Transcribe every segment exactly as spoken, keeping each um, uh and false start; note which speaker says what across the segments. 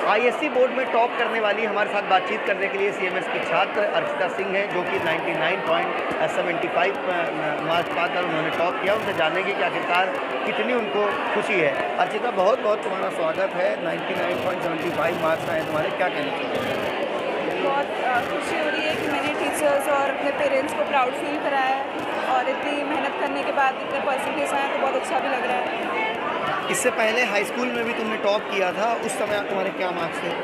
Speaker 1: ISC board में top करने वाली हमारे साथ बातचीत करने के लिए सीएमएस की छात्र अर्चिता सिंह हैं, जो कि निन्यानवे पॉइंट पचहत्तर मार्क्स पाकर उन्होंने टॉप किया। उनसे जानेंगे कि आखिरकार कितनी उनको खुशी है। अर्चिता, बहुत बहुत तुम्हारा स्वागत है। निन्यानवे पॉइंट पचहत्तर मार्क्स आए तुम्हारे, क्या कहना चाहिए?
Speaker 2: बहुत खुशी हो रही है कि मैंने टीचर्स और अपने पेरेंट्स को प्राउड फील कराया है और इतनी मेहनत करने के बाद इतने परसेंटेज आए तो बहुत अच्छा भी लग रहा है।
Speaker 1: इससे पहले हाई स्कूल में भी तुमने टॉप किया था, उस समय तुम्हारे क्या मार्क्स थे?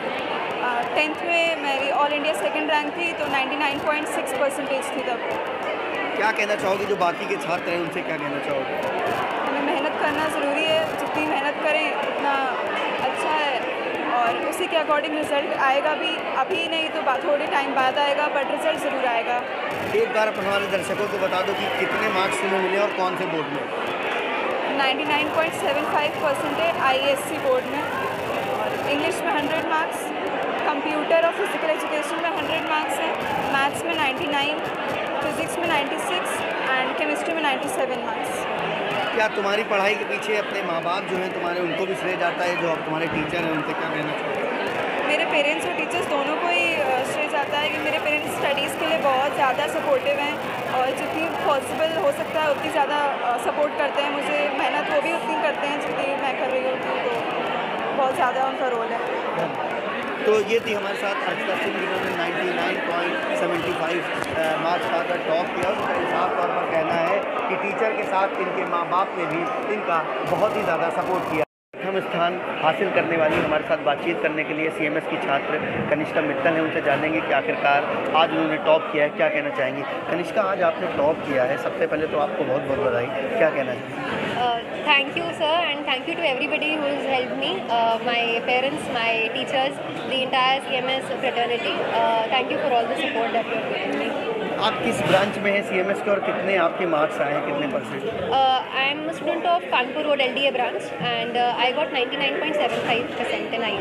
Speaker 2: टेंथ में मेरी ऑल इंडिया सेकंड रैंक थी, तो निन्यानवे पॉइंट छह परसेंटेज थी तब।
Speaker 1: क्या कहना चाहोगे जो बाकी के छात्र हैं, उनसे क्या कहना चाहोगे?
Speaker 2: हमें मेहनत करना ज़रूरी है, जितनी मेहनत करें उतना अच्छा है और उसी के अकॉर्डिंग रिज़ल्ट आएगा भी। अभी नहीं तो थोड़े टाइम बाद आएगा, बट रिज़ल्ट ज़रूर आएगा।
Speaker 1: एक बार अपने हमारे दर्शकों को बता दो कि कितने मार्क्स तुम्हें मिले और कौन से बोर्ड में?
Speaker 2: निन्यानवे पॉइंट सात पाँच परसेंटेज आईएससी बोर्ड में, और इंग्लिश में सौ मार्क्स, कंप्यूटर और फिजिकल एजुकेशन में सौ मार्क्स हैं, मैथ्स में निन्यानवे, फिजिक्स में छियानवे एंड केमिस्ट्री में सत्तानवे मार्क्स।
Speaker 1: क्या तुम्हारी पढ़ाई के पीछे अपने माँ बाप जो हैं तुम्हारे, उनको भी श्रेय जाता है? जो अब तुम्हारे टीचर हैं उनसे क्या कहना चाहते हैं?
Speaker 2: मेरे पेरेंट्स और टीचर्स दोनों को ही श्रेय जाता है कि मेरे पेरेंट्स स्टडीज़ के लिए बहुत ज़्यादा सपोर्टिव हैं और जितनी पॉसिबल हो सकता है उतनी ज़्यादा सपोर्ट करते हैं मुझे। मेहनत वो भी उतनी करते हैं जितनी मैं कर रही होती हूँ, तो बहुत ज़्यादा उनका रोल है।
Speaker 1: तो ये थी हमारे साथ अर्चिता सिंह, जिन्होंने निन्यानवे पॉइंट पचहत्तर मार्क्स पाकर टॉप किया। उनका साफ तौर पर कहना है कि टीचर के साथ इनके माँ बाप ने भी इनका बहुत ही ज़्यादा सपोर्ट किया। प्रथम स्थान हासिल करने वाली हमारे साथ बातचीत करने के लिए सीएमएस की छात्र कनिष्का मित्तल है। उनसे जानेंगे कि आखिरकार आज उन्होंने टॉप किया है, क्या कहना चाहेंगी? कनिष्का, आज आपने टॉप किया है, सबसे पहले तो आपको बहुत बहुत बधाई। क्या कहना चाहिए?
Speaker 3: Thank you sir, and thank you too everybody who has helped me, my parents, my teachers, the entire CMS fraternity. Thank you for all the support that you have given me.
Speaker 1: आप किस branch में हैं CMS के और कितने आपके marks आए हैं, कितने percent?
Speaker 3: I am student of Kanpur road LDA branch and I got निन्यानवे पॉइंट सात पाँच परसेंट इन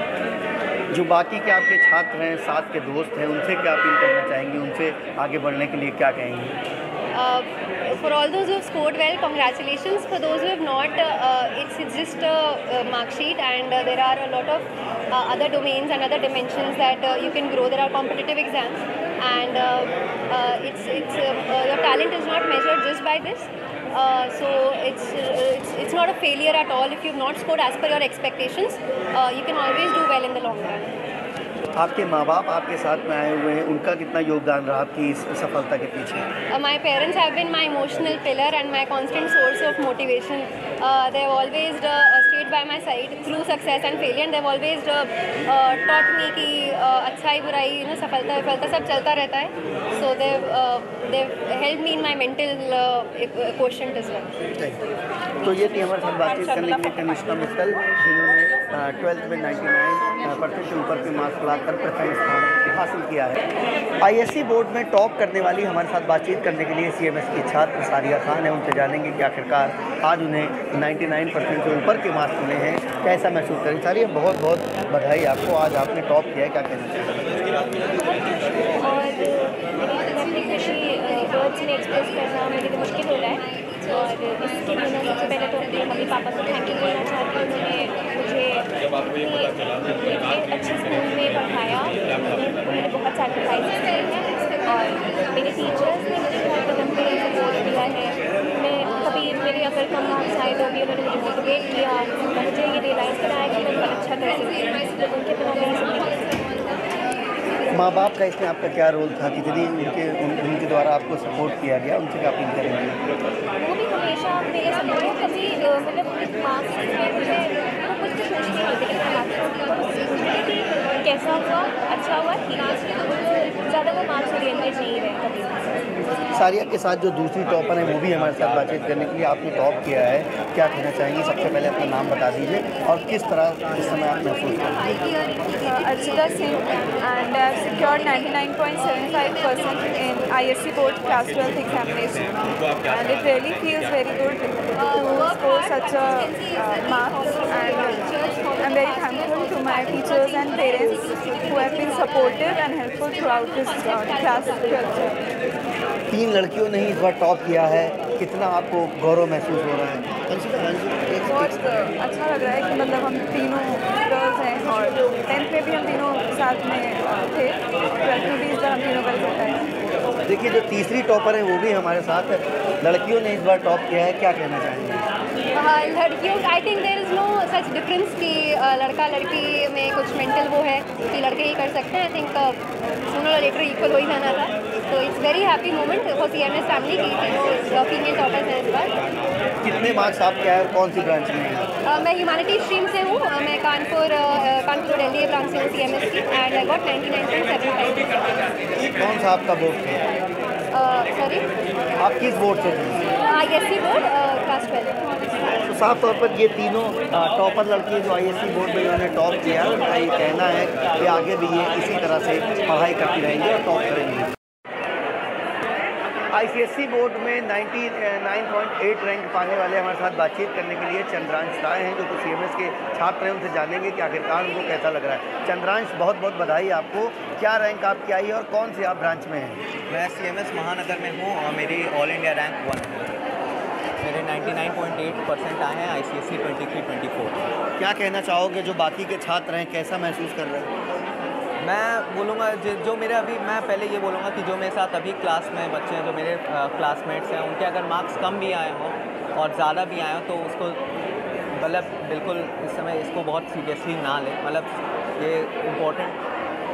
Speaker 3: आईएससी।
Speaker 1: जो बाकी के आपके छात्र हैं, साथ के दोस्त हैं, उनसे क्या अपील करना चाहेंगी? उनसे आगे बढ़ने के लिए क्या कहेंगी?
Speaker 3: Uh, for all those who have scored well, congratulations. For those who have not, uh, it's, it's just a, a mark sheet, and uh, there are a lot of uh, other domains and other dimensions that uh, you can grow. There are competitive exams, and uh, uh, it's it's uh, uh, your talent is not measured just by this. Uh, so it's, uh, it's it's not a failure at all if you've not scored as per your expectations. Uh, you can always do well in the long run.
Speaker 1: आपके माँ बाप आपके साथ में आए हुए हैं, उनका कितना योगदान रहा आपकी इस सफलता के पीछे?
Speaker 3: My parents have been my emotional pillar and my constant source of motivation. They have always stayed by my side through success and failure. They have always taught me कि अच्छाई बुराई, यू नो, सफलता विफलता सब चलता रहता है. So they they help me in my mental question as well.
Speaker 1: तो ये थी हमारे साथ बातचीत करने के लिए कनिष्का मित्तल, जिन्होंने ट्वेल्थ में निन्यानवे परसेंट से ऊपर के मार्क्स लाकर प्रथम स्थान हासिल किया है। आईएससी बोर्ड में टॉप करने वाली हमारे साथ बातचीत करने के लिए सीएमएस की छात्र सारिया खान है। उनसे जानेंगे कि आखिरकार आज उन्हें निन्यानवे परसेंट से ऊपर के मार्क्स मिले हैं, कैसा महसूस करें? सारिया, बहुत बहुत बधाई आपको, आज आपने टॉप किया है, क्या कहना चाहिए?
Speaker 4: और अपनी खुशी वर्ड्स में एक्सप्रेस करना मेरे लिए मुश्किल हो रहा है, और इसके लिए मैं सबसे पहले तो अपने मम्मी पापा को थैंक यू बोलना चाहती हूँ। उन्होंने मुझे इतने अच्छे स्कूल में पढ़ाया, उन्होंने बहुत सैक्रिफाइस किए हैं, और मेरे टीचर्स ने मुझे बहुत कदम पे सपोर्ट किया है। मैं कभी मेरे अगर कम मार्क्स आए तो भी उन्होंने मुझे मोटिवेट किया, मुझे ये रियलाइज़ कराया कि मैं बहुत अच्छा कर सकती हूँ, तो उनके बिना मेरी ज़िंदगी।
Speaker 1: माँ बाप का इसमें आपका क्या रोल था? कितनी उनके उन, उनके द्वारा आपको सपोर्ट किया गया, उनसे क्या अपील करेंगे?
Speaker 4: वो भी हमेशा मेरे सपोर्ट, कभी मतलब मार्क्स में मुझे वो कुछ भी पूछती नहीं थी कि मैं मार्क्स पूछती थी कैसा हुआ, अच्छा हुआ, ठीक है, ज़्यादा वो मार्क्स ओरिएंटेड नहीं रहे कभी।
Speaker 1: सारिया के साथ जो दूसरी टॉपर है वो भी हमारे साथ बातचीत करने के लिए, आपने टॉप किया है, क्या कहना चाहेंगी? सबसे पहले अपना नाम बता दीजिए और किस तरह इस समय आप महसूस करते हैं?
Speaker 2: Archita Singh, and I have secured ninety-nine point seven five percent in I S C board class twelfth examination, and it really feels very good to score such a uh, marks, and I'm very thankful to my teachers and parents who have been supportive and helpful throughout this uh, class twelfth.
Speaker 1: तीन लड़कियों ने ही इस बार top किया है, कितना आपको गौरव महसूस हो रहा है?
Speaker 2: बहुत अच्छा लग रहा है कि मतलब हम तीनों गर्ल्स हैं और टेंथ में भी हम तीनों साथ में अ, थे, ट्वेल्थ में भी इस बार हम तीनों का रिजल्ट आया।
Speaker 1: देखिए जो तीसरी टॉपर है वो भी हमारे साथ है, लड़कियों ने इस बार टॉप किया है, क्या कहना चाहेंगे?
Speaker 3: हाँ, लड़कियों I think there is no such difference कि अ, लड़का लड़की में कुछ मेंटल वो है कि लड़के ही कर सकते हैं। आई थिंक सूनर और लेटर इक्वल हो ही जाना था, तो it's very happy moment for C M S family की तीनों फीमेल टॉपर्स हैं इस बार।
Speaker 1: कितने मार्क्स आपके आए और कौन सी ब्रांच में हैं?
Speaker 3: Uh, मैं ह्यूमैनिटी स्ट्रीम से हूँ। uh, मैं कानपुर uh, कानपुर दिल्ली ब्रांच से हूँ सी एम एस की, and I got ninety nine point seven five.
Speaker 1: कौन सा आपका बोर्ड था?
Speaker 3: सॉरी,
Speaker 1: आप किस बोर्ड से थे?
Speaker 3: I S C board class twelve.
Speaker 1: तो साफ तौर पर ये तीनों टॉपर लड़की जो आई एस सी बोर्ड में इन्होंने टॉप किया है, उनका ये कहना है कि आगे भी ये इसी तरह से पढ़ाई करती रहेंगे और टॉप करेंगे। आई सी एस सी बोर्ड में निन्यानवे पॉइंट आठ रैंक पाने वाले हमारे साथ बातचीत करने के लिए चंद्रांश राय हैं, जो कि सी एम एस के छात्र हैं। उनसे जानेंगे कि आखिरकार उनको कैसा लग रहा है। चंद्रांश, बहुत बहुत बधाई आपको। क्या रैंक आपकी आई है और कौन से आप ब्रांच में हैं?
Speaker 5: मैं सी एम एस महानगर में हूँ और मेरी ऑल इंडिया रैंक वन है। मेरे निन्यानवे पॉइंट आठ परसेंट आए हैं आई सी एस सी तेईस चौबीस।
Speaker 1: क्या कहना चाहोगे जो बाकी के छात्र हैं, कैसा महसूस कर रहे हैं?
Speaker 5: मैं बोलूँगा जो जो मेरे अभी मैं पहले ये बोलूँगा कि जो मेरे साथ अभी क्लास में बच्चे हैं, जो मेरे क्लासमेट्स हैं, उनके अगर मार्क्स कम भी आए हों और ज़्यादा भी आए हों तो उसको मतलब बिल्कुल इस समय इसको बहुत सीरियसली ना लें। मतलब ये इम्पोर्टेंट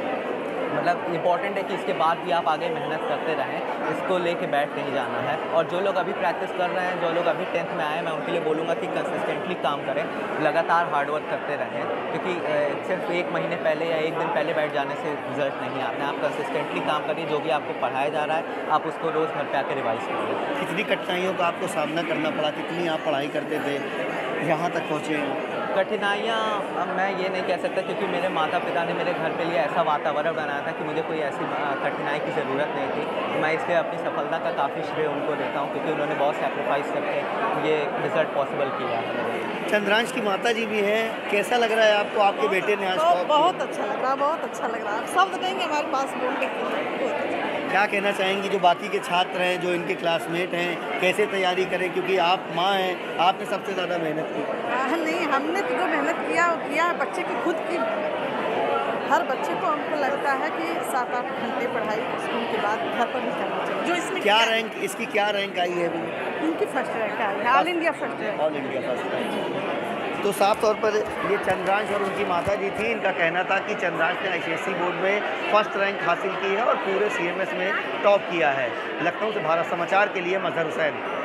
Speaker 5: मतलब इम्पॉर्टेंट है कि इसके बाद भी आप आगे मेहनत करते रहें, इसको लेके बैठ नहीं जाना है। और जो लोग अभी प्रैक्टिस कर रहे हैं, जो लोग अभी टेंथ में आए, मैं उनके लिए बोलूँगा कि कंसिस्टेंटली काम करें, लगातार हार्डवर्क करते रहें, क्योंकि सिर्फ एक महीने पहले या एक दिन पहले बैठ जाने से रिजल्ट नहीं आते हैं। आप कंसिस्टेंटली काम करिए, जो भी आपको पढ़ाया जा रहा है आप उसको रोज़ घर पर आकर रिवाइज करिए।
Speaker 1: कितनी कठिनाइयों का आपको सामना करना पड़ा, कितनी आप पढ़ाई करते थे, यहाँ तक पहुँचे हैं?
Speaker 5: कठिनाइयाँ अब मैं ये नहीं कह सकता, क्योंकि मेरे माता पिता ने मेरे घर पे लिए ऐसा वातावरण बनाया था कि मुझे कोई ऐसी कठिनाई की ज़रूरत नहीं थी। मैं इसलिए अपनी सफलता का काफ़ी श्रेय उनको देता हूँ, क्योंकि उन्होंने बहुत सैक्रिफाइस करके ये रिज़ल्ट पॉसिबल किया है।
Speaker 1: चंद्रांश की माता जी भी हैं, कैसा लग रहा है आपको? आपके बेटे ने आज
Speaker 6: तो
Speaker 1: टॉप किया।
Speaker 6: बहुत अच्छा लग रहा है, बहुत अच्छा लग रहा है। शब्द नहीं हमारे पास बोलने के लिए। बहुत अच्छा।
Speaker 1: क्या कहना चाहेंगी जो बाकी के छात्र हैं, जो इनके क्लासमेट हैं, कैसे तैयारी करें? क्योंकि आप माँ हैं, आपने सबसे ज़्यादा मेहनत की।
Speaker 6: हाँ, नहीं, हमने तो जो मेहनत किया वो किया है बच्चे की खुद की। हर बच्चे को हमको लगता है कि सात आठ घंटे पढ़ाई स्कूल के बाद घर पर भी करना चाहिए। जो इसमें
Speaker 1: क्या रैंक, इसकी क्या रैंक आई है अभी?
Speaker 6: इनकी फर्स्ट रैंक आई है, all India first rank.
Speaker 1: All India first rank. तो साफ तौर पर ये चंद्रांश और उनकी माता जी थी। इनका कहना था कि चंद्रांश ने I C S C board में फर्स्ट रैंक हासिल की है और पूरे सी एम एस में टॉप किया है। लखनऊ से भारत समाचार के लिए मजहर हुसैन।